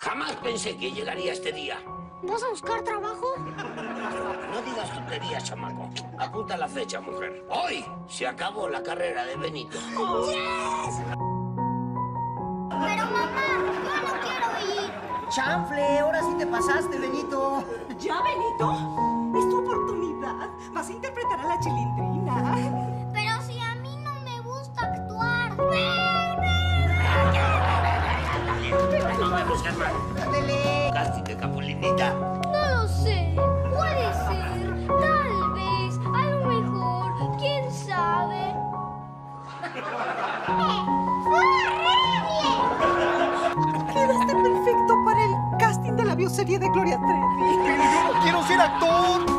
Jamás pensé que llegaría este día. ¿Vas a buscar trabajo? No digas tonterías, chamaco. Apunta la fecha, mujer. Hoy se acabó la carrera de Benito. ¡Yes! Pero mamá, yo no quiero ir. ¡Chanfle! Ahora sí te pasaste, Benito. ¿Ya, Benito? Es tu oportunidad. Vas a interpretar a la Chilindrina. Pero si a mí no me gusta actuar. Nos vemos, Germán. ¡Ándele! Casting de Capulinita. No lo sé. Puede ser. Tal vez. A lo mejor. ¿Quién sabe? Quedaste perfecto para el casting de la bioserie de Gloria Trevi. ¡Pero yo no quiero ser actor!